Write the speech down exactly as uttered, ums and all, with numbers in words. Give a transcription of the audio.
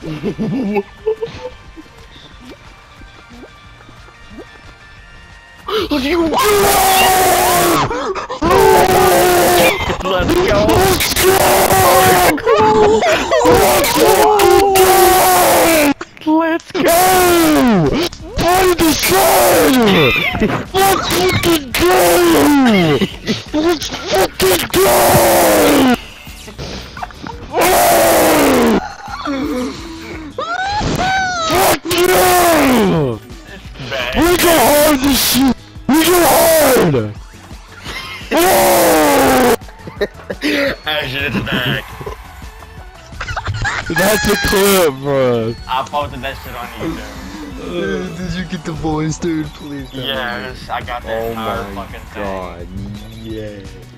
Let's go! Let's go! Let's go! Find the sun! Let's fucking go! Let's fucking go! Fuck yeah! We go hard this shit! We go hard! Action, it's back. That's a clip, bro. I posted that shit on YouTube. Dude, did you get the voice, dude? Please. Yes, I got that Oh entire my fucking thing. god, yeah.